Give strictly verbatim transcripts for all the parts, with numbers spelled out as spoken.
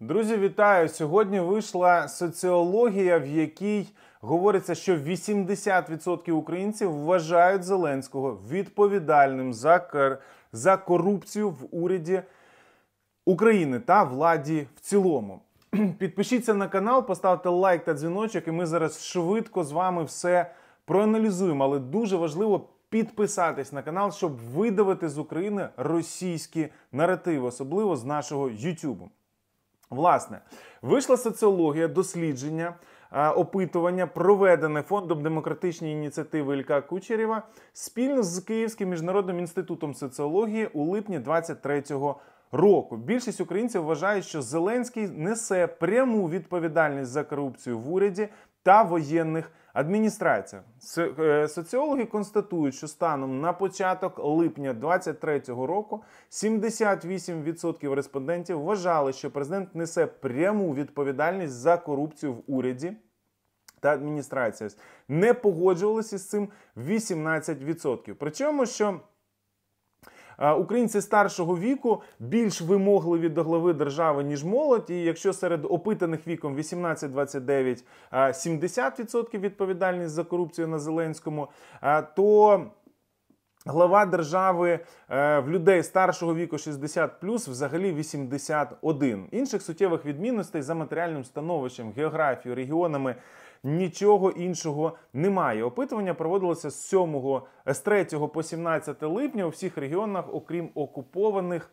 Друзі, вітаю! Сьогодні вийшла соціологія, в якій говориться, що вісімдесят відсотків українців вважають Зеленського відповідальним за, кор... за корупцію в уряді України та владі в цілому. Підпишіться на канал, поставте лайк та дзвіночок, і ми зараз швидко з вами все проаналізуємо. Але дуже важливо підписатись на канал, щоб видавити з України російські наративи, особливо з нашого Ютубу. Власне, вийшла соціологія, дослідження, опитування, проведене Фондом демократичної ініціативи Ілька Кучерєва спільно з Київським міжнародним інститутом соціології у липні двадцять третього року. Більшість українців вважають, що Зеленський несе пряму відповідальність за корупцію в уряді та воєнних адміністраціях. Соціологи констатують, що станом на початок липня двадцять третього року сімдесят вісім відсотків респондентів вважали, що президент несе пряму відповідальність за корупцію в уряді та адміністрації. Не погоджувалися з цим вісімнадцять відсотків. Причому, що українці старшого віку більш вимогливі до глави держави, ніж молодь. І якщо серед опитаних віком вісімнадцять двадцять дев'ять сімдесят відсотків відповідальність за корупцію на Зеленському, то глава держави в людей старшого віку шістдесят плюс взагалі вісімдесят один. Інших суттєвих відмінностей за матеріальним становищем, географією, регіонами нічого іншого немає. Опитування проводилося з сьомого, з третього по сімнадцяте липня у всіх регіонах, окрім окупованих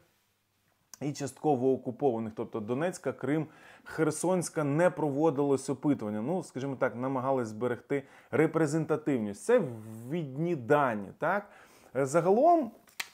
і частково окупованих, тобто Донецька, Крим, Херсонська, не проводилось опитування. Ну, скажімо так, намагались зберегти репрезентативність. Це відні дані, так? Загалом,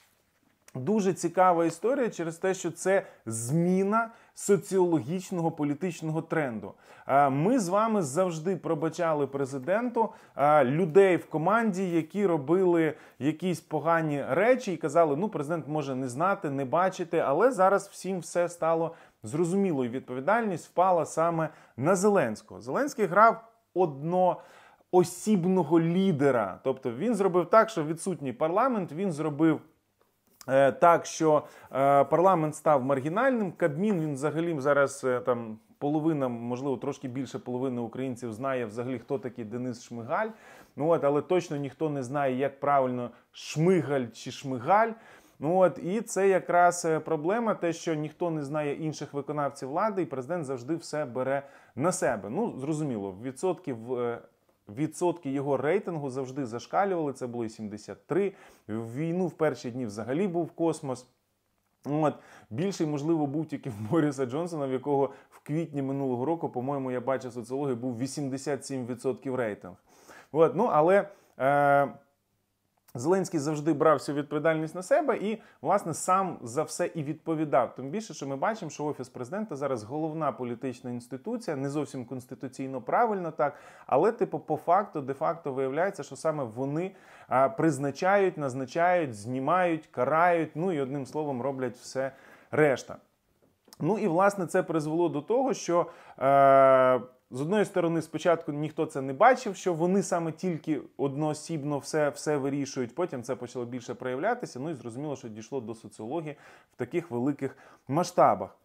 дуже цікава історія через те, що це зміна соціологічного політичного тренду. Ми з вами завжди пробачали президенту людей в команді, які робили якісь погані речі і казали, ну, президент може не знати, не бачити, але зараз всім все стало зрозуміло, і відповідальність впала саме на Зеленського. Зеленський грав одно осібного лідера. Тобто він зробив так, що відсутній парламент, він зробив е, так, що е, парламент став маргінальним, Кабмін, він взагалі зараз е, там половина, можливо, трошки більше половини українців знає взагалі, хто такий Денис Шмигаль. Ну, от, але точно ніхто не знає, як правильно Шмигаль чи Шмигаль. Ну, от, і це якраз проблема, те, що ніхто не знає інших виконавців влади, і президент завжди все бере на себе. Ну, зрозуміло, відсотків... Відсотки його рейтингу завжди зашкалювали, це було і сімдесят три. В війну в перші дні взагалі був космос. От. Більший, можливо, був тільки в Боріса Джонсона, в якого в квітні минулого року, по-моєму, я бачив соціологію, був вісімдесят сім відсотків рейтинг. От. Ну, але е- Зеленський завжди брав всю відповідальність на себе і, власне, сам за все і відповідав. Тим більше, що ми бачимо, що Офіс президента зараз головна політична інституція, не зовсім конституційно правильно так, але, типу, по факту, де-факто виявляється, що саме вони а, призначають, назначають, знімають, карають, ну і, одним словом, роблять все решта. Ну і, власне, це призвело до того, що... Е- З одної сторони, спочатку ніхто це не бачив, що вони саме тільки одноосібно все, все вирішують, потім це почало більше проявлятися, ну і зрозуміло, що дійшло до соціології в таких великих масштабах.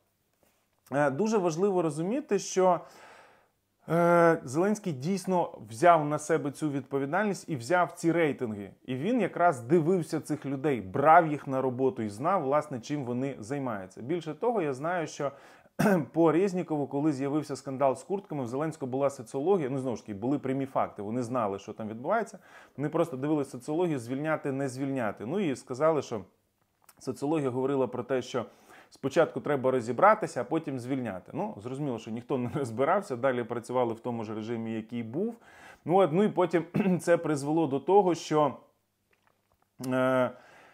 Дуже важливо розуміти, що Зеленський дійсно взяв на себе цю відповідальність і взяв ці рейтинги. І він якраз дивився цих людей, брав їх на роботу і знав, власне, чим вони займаються. Більше того, я знаю, що по Резнікову, коли з'явився скандал з куртками, в Зеленського була соціологія, ну, знову ж таки, були прямі факти, вони знали, що там відбувається, вони просто дивилися соціологію, звільняти, не звільняти. Ну і сказали, що соціологія говорила про те, що спочатку треба розібратися, а потім звільняти. Ну, зрозуміло, що ніхто не розбирався, далі працювали в тому ж режимі, який був. Ну, от, ну і потім це призвело до того, що е,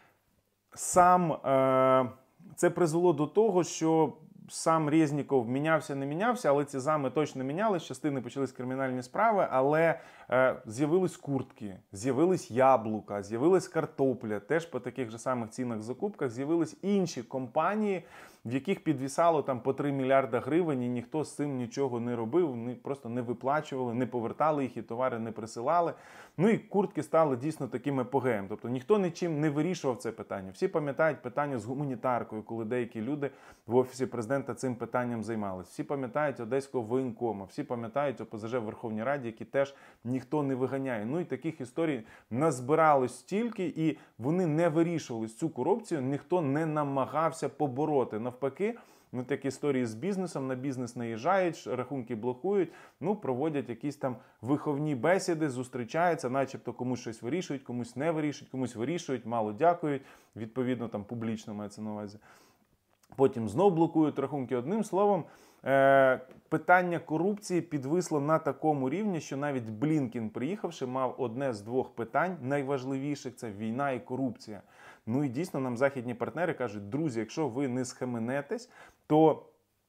сам, е, це призвело до того, що сам Резніков мінявся, не мінявся, але ці зами точно мінялись, частини почались кримінальні справи, але е, з'явились куртки, з'явились яблука, з'явилась картопля, теж по таких же самих цінах закупках, з'явились інші компанії, в яких підвісало там по три мільярда гривень, і ніхто з цим нічого не робив, вони просто не виплачували, не повертали їх, і товари не присилали. Ну і куртки стали дійсно таким епогеєм. Тобто ніхто нічим не вирішував це питання. Всі пам'ятають питання з гуманітаркою, коли деякі люди в Офісі Президента цим питанням займалися. Всі пам'ятають Одеського воєнкома, всі пам'ятають ОПЗЖ в Верховній Раді, які теж ніхто не виганяє. Ну і таких історій назбиралось стільки, і вони не вирішували цю корупцію, ніхто не намагався побороти. Навпаки, ну, такі історії з бізнесом, на бізнес наїжджають, рахунки блокують, ну, проводять якісь там виховні бесіди, зустрічаються, начебто комусь щось вирішують, комусь не вирішують, комусь вирішують, мало дякують, відповідно, там публічно мається на увазі. Потім знов блокують рахунки. Одним словом, е- питання корупції підвисло на такому рівні, що навіть Блінкен, приїхавши, мав одне з двох питань найважливіших – це війна і корупція. Ну і дійсно нам західні партнери кажуть, друзі, якщо ви не схаменетесь, то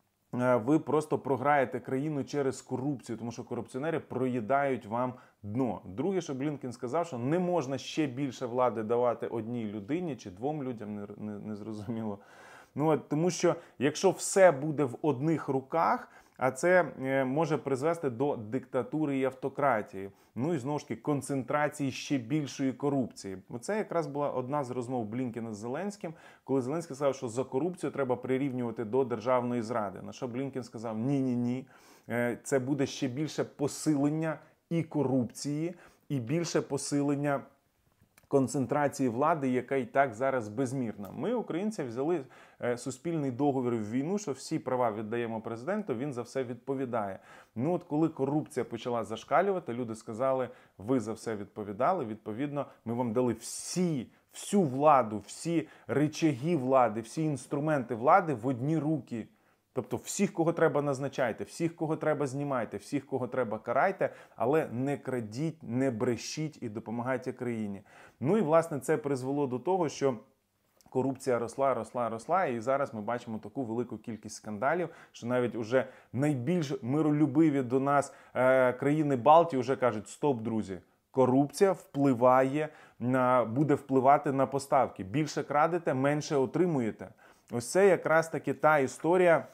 ви просто програєте країну через корупцію, тому що корупціонери проїдають вам дно. Друге, що Блінкен сказав, що не можна ще більше влади давати одній людині чи двом людям, не, не, не зрозуміло. Ну, от, тому що якщо все буде в одних руках, а це е, може призвести до диктатури і автократії. Ну і знову ж таки концентрації ще більшої корупції. Це якраз була одна з розмов Блінкена з Зеленським, коли Зеленський сказав, що за корупцію треба прирівнювати до державної зради. На що Блінкен сказав, ні-ні-ні, е, це буде ще більше посилення і корупції, і більше посилення концентрації влади, яка і так зараз безмірна. Ми, українці, взяли суспільний договір в війну, що всі права віддаємо президенту, він за все відповідає. Ну от коли корупція почала зашкалювати, люди сказали, ви за все відповідали, відповідно, ми вам дали всі, всю владу, всі рычаги влади, всі інструменти влади в одні руки. Тобто всіх, кого треба, назначайте, всіх, кого треба, знімайте, всіх, кого треба, карайте, але не крадіть, не брешіть і допомагайте країні. Ну і, власне, це призвело до того, що корупція росла, росла, росла, і зараз ми бачимо таку велику кількість скандалів, що навіть уже найбільш миролюбиві до нас е, країни Балтії вже кажуть, стоп, друзі, корупція впливає на, буде впливати на поставки. Більше крадете, менше отримуєте. Ось це якраз таки та історія,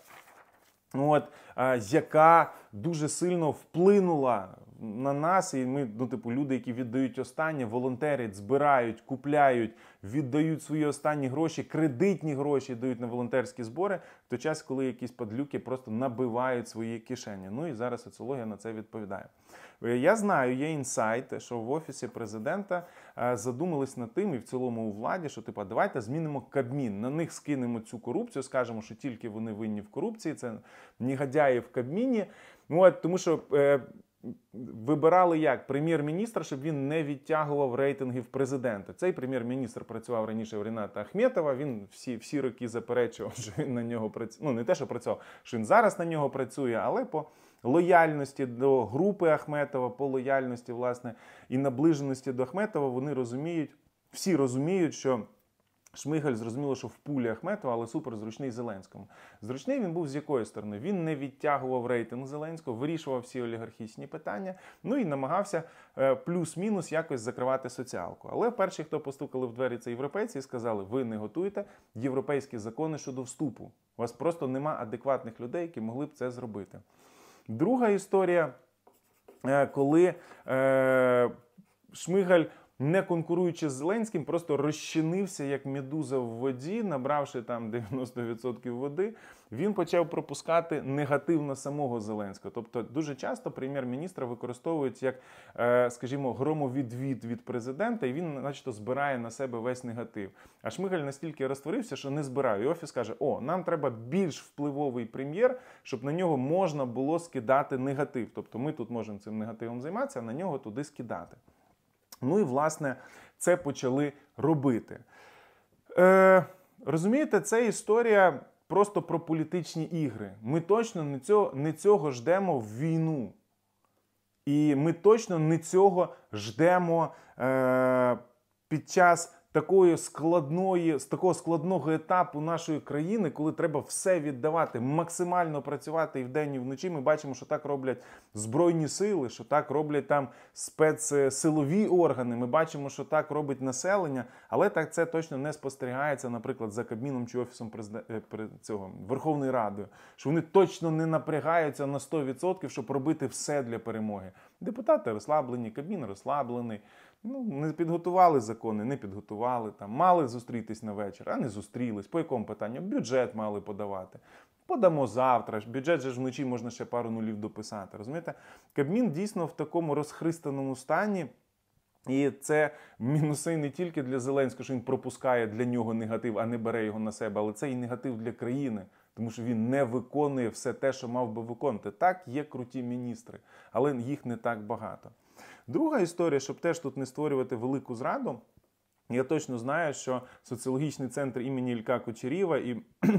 от, а, яка дуже сильно вплинула на нас, і ми, ну, типу, люди, які віддають останнє, волонтерять, збирають, купляють, віддають свої останні гроші, кредитні гроші дають на волонтерські збори, в той час, коли якісь падлюки просто набивають свої кишені. Ну і зараз соціологія на це відповідає. Я знаю, є інсайт, що в Офісі Президента задумались над тим, і в цілому у владі, що типу, давайте змінимо Кабмін, на них скинемо цю корупцію, скажемо, що тільки вони винні в корупції, це негодяї в Кабміні. Ну, от, тому що е, вибирали як? Прем'єр-міністра, щоб він не відтягував рейтингів президента. Цей прем'єр-міністр працював раніше в Ріната Ахметова, він всі, всі роки заперечував, що він на нього працює. Ну, не те, що працював, що він зараз на нього працює, але по лояльності до групи Ахметова, по лояльності, власне, і наближеності до Ахметова, вони розуміють, всі розуміють, що Шмигаль, зрозуміло, що в пулі Ахметова, але суперзручний Зеленському. Зручний він був з якої сторони? Він не відтягував рейтинг Зеленського, вирішував всі олігархічні питання, ну і намагався плюс-мінус якось закривати соціалку. Але перші, хто постукали в двері, це європейці і сказали, ви не готуєте європейські закони щодо вступу. У вас просто нема адекватних людей, які могли б це зробити. Друга історія, коли е, Шмигаль, не конкуруючи з Зеленським, просто розчинився як медуза в воді, набравши там дев'яносто відсотків води, він почав пропускати негативно самого Зеленського. Тобто дуже часто прем'єр-міністра використовують як, скажімо, громовідвід від президента, і він начебто збирає на себе весь негатив. А Шмигаль настільки розтворився, що не збирає. І Офіс каже, о, нам треба більш впливовий прем'єр, щоб на нього можна було скидати негатив. Тобто ми тут можемо цим негативом займатися, а на нього туди скидати. Ну і, власне, це почали робити. Е, розумієте, це історія просто про політичні ігри. Ми точно не цього, не цього ждемо в війну. І ми точно не цього ждемо е, під час такої складної, з такого складного етапу нашої країни, коли треба все віддавати, максимально працювати і вдень, і вночі. Ми бачимо, що так роблять Збройні сили, що так роблять там спецсилові органи, ми бачимо, що так робить населення, але так це точно не спостерігається, наприклад, за Кабміном чи Офісом президента, цього, Верховної Ради, що вони точно не напрягаються на сто відсотків, щоб робити все для перемоги. Депутати розслаблені, Кабмін розслаблений. Ну, не підготували закони, не підготували. Там, мали зустрітись на вечір, а не зустрілись. По якому питанню? Бюджет мали подавати. Подамо завтра. Бюджет же ж вночі можна ще пару нулів дописати. Розумієте? Кабмін дійсно в такому розхристаному стані. І це мінуси не тільки для Зеленського, що він пропускає для нього негатив, а не бере його на себе, але це і негатив для країни. Тому що він не виконує все те, що мав би виконувати. Так, є круті міністри, але їх не так багато. Друга історія, щоб теж тут не створювати велику зраду, я точно знаю, що соціологічний центр імені Ілька Кучерєва і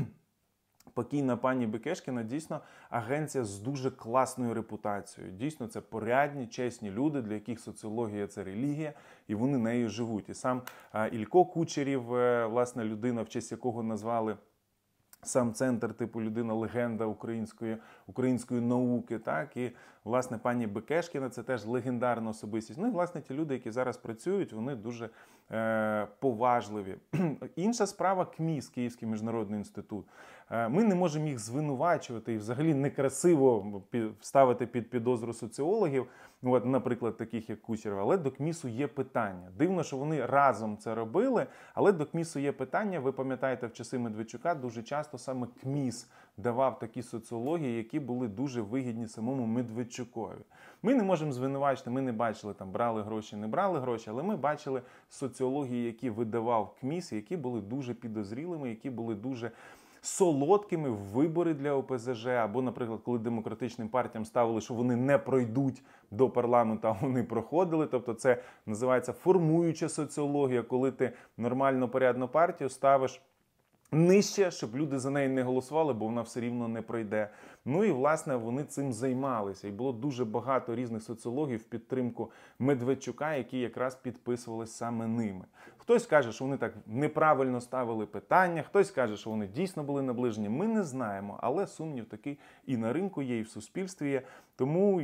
покійна пані Бекешкіна дійсно агенція з дуже класною репутацією. Дійсно, це порядні, чесні люди, для яких соціологія – це релігія, і вони нею живуть. І сам Ілько Кучерєв, власне, людина, в честь якого назвали сам центр, типу людина-легенда української, української науки, так, і, власне, пані Бекешкіна – це теж легендарна особистість. Ну, і, власне, ті люди, які зараз працюють, вони дуже е, поважливі. Інша справа – КМІС, Київський міжнародний інститут. Е, ми не можемо їх звинувачувати і взагалі некрасиво ставити під підозру соціологів, от, наприклад, таких як Кучерєва, але до КМІСу є питання. Дивно, що вони разом це робили, але до КМІСу є питання. Ви пам'ятаєте, в часи Медведчука дуже часто саме КМІС давав такі соціології, які були дуже вигідні самому Медведчукові. Ми не можемо звинувачити, ми не бачили, там брали гроші, не брали гроші, але ми бачили соціології, які видавав КМІС, які були дуже підозрілими, які були дуже солодкими в вибори для О Пе Зе Же, або, наприклад, коли демократичним партіям ставили, що вони не пройдуть до парламенту, а вони проходили. Тобто це називається формуюча соціологія, коли ти нормально порядну партію ставиш нижче, щоб люди за неї не голосували, бо вона все рівно не пройде. Ну і, власне, вони цим займалися. І було дуже багато різних соціологів в підтримку Медведчука, які якраз підписувалися саме ними. Хтось каже, що вони так неправильно ставили питання, хтось каже, що вони дійсно були наближені. Ми не знаємо, але сумнів такий і на ринку є, і в суспільстві є. Тому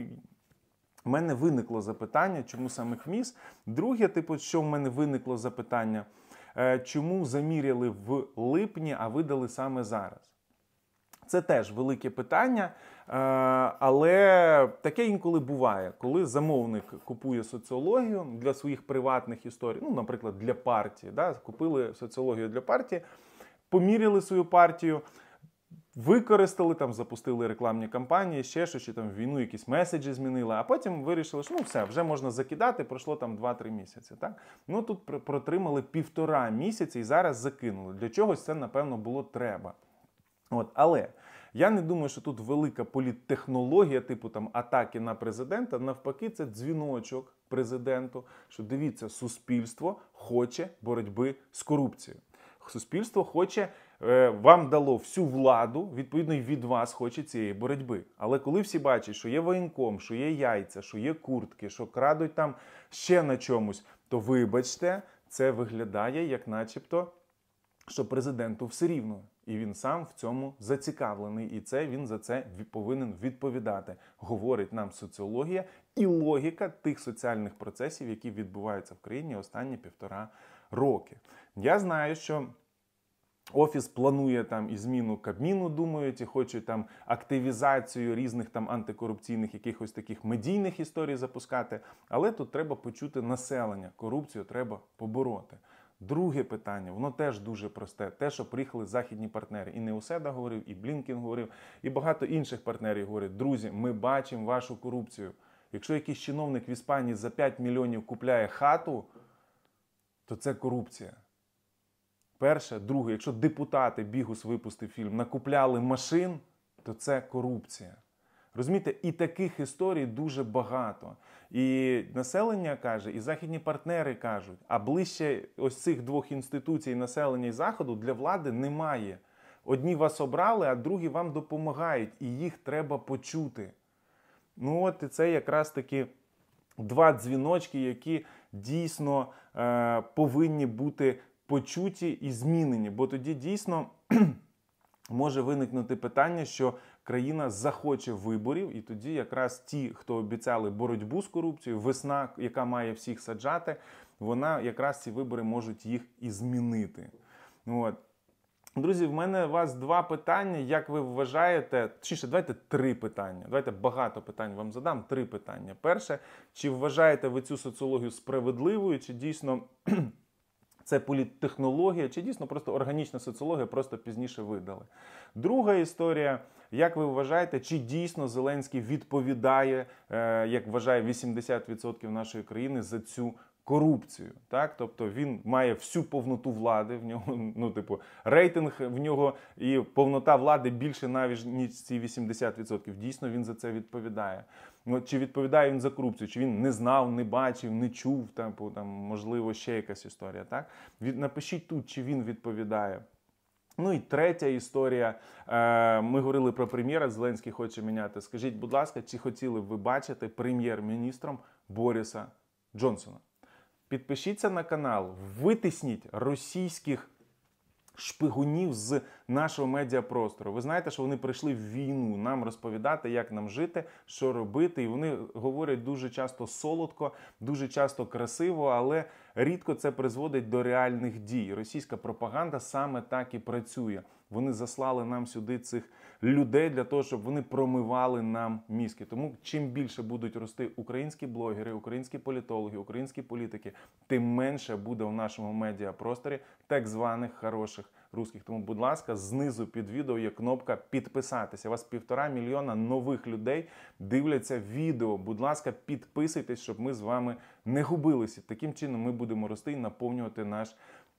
в мене виникло запитання, чому саме КМІС. Друге, типу, що в мене виникло запитання – чому заміряли в липні, а видали саме зараз? Це теж велике питання, але таке інколи буває, коли замовник купує соціологію для своїх приватних історій, ну, наприклад, для партії, да, купили соціологію для партії, поміряли свою партію, використали, там, запустили рекламні кампанії, ще щось, чи там в війну якісь меседжі змінили, а потім вирішили, що ну все, вже можна закидати, пройшло там два-три місяці. Так? Ну тут протримали півтора місяці і зараз закинули. Для чогось це, напевно, було треба. От, але я не думаю, що тут велика політтехнологія, типу там атаки на президента. Навпаки, це дзвіночок президенту, що дивіться, суспільство хоче боротьби з корупцією. Суспільство хоче, вам дало всю владу, відповідно, і від вас хоче цієї боротьби. Але коли всі бачать, що є воєнком, що є яйця, що є куртки, що крадуть там ще на чомусь, то, вибачте, це виглядає як начебто, що президенту все рівно. І він сам в цьому зацікавлений. І це він за це повинен відповідати. Говорить нам соціологія і логіка тих соціальних процесів, які відбуваються в країні останні півтора роки. Я знаю, що Офіс планує там і зміну Кабміну, думають, і хочуть там активізацію різних там антикорупційних якихось таких медійних історій запускати. Але тут треба почути населення. Корупцію треба побороти. Друге питання, воно теж дуже просте. Те, що приїхали західні партнери. І Неуседа говорив, і Блінкен говорив, і багато інших партнерів говорять: друзі, ми бачимо вашу корупцію. Якщо якийсь чиновник в Іспанії за п'ять мільйонів купляє хату, то це корупція. Перше. Друге, якщо депутати, Бігус випустив фільм, накупляли машин, то це корупція. Розумієте, і таких історій дуже багато. І населення каже, і західні партнери кажуть, а ближче ось цих двох інституцій, населення і Заходу, для влади немає. Одні вас обрали, а другі вам допомагають, і їх треба почути. Ну от і це якраз таки два дзвіночки, які дійсно е, повинні бути почуті і змінені, бо тоді дійсно може виникнути питання, що країна захоче виборів, і тоді якраз ті, хто обіцяли боротьбу з корупцією, весна, яка має всіх саджати, вона якраз ці вибори можуть їх і змінити. От. Друзі, в мене у вас два питання. Як ви вважаєте, точніше, давайте три питання. Давайте багато питань вам задам, три питання. Перше, чи вважаєте ви цю соціологію справедливою, чи дійсно це політтехнологія, чи дійсно просто органічна соціологія, просто пізніше видали. Друга історія, як ви вважаєте, чи дійсно Зеленський відповідає, як вважає вісімдесят відсотків нашої країни, за цю корупцію, так? Тобто він має всю повноту влади, в нього, ну, типу, рейтинг в нього і повнота влади більше навіть, ніж ці вісімдесят відсотків. Дійсно, він за це відповідає. От, чи відповідає він за корупцію, чи він не знав, не бачив, не чув, там, там можливо, ще якась історія, так? Від, напишіть тут, чи він відповідає. Ну і третя історія. Ми говорили про прем'єра, Зеленський хоче міняти. Скажіть, будь ласка, чи хотіли б ви бачити прем'єр-міністром Бориса Джонсона? Підпишіться на канал, витисніть російських шпигунів з нашого медіапростору. Ви знаєте, що вони прийшли в війну нам розповідати, як нам жити, що робити. І вони говорять дуже часто солодко, дуже часто красиво, але рідко це призводить до реальних дій. Російська пропаганда саме так і працює. Вони заслали нам сюди цих людей для того, щоб вони промивали нам мізки. Тому чим більше будуть рости українські блогери, українські політологи, українські політики, тим менше буде в нашому медіапросторі так званих хороших русських. Тому, будь ласка, знизу під відео є кнопка «Підписатися». У вас півтора мільйона нових людей дивляться відео. Будь ласка, підписуйтесь, щоб ми з вами не губилися. Таким чином ми будемо рости і наповнювати наш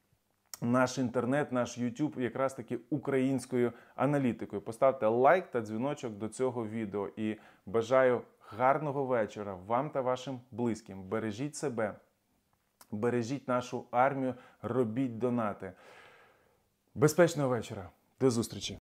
Наш інтернет, наш YouTube якраз таки українською аналітикою. Поставте лайк та дзвіночок до цього відео. І бажаю гарного вечора вам та вашим близьким. Бережіть себе, бережіть нашу армію, робіть донати. Безпечного вечора. До зустрічі.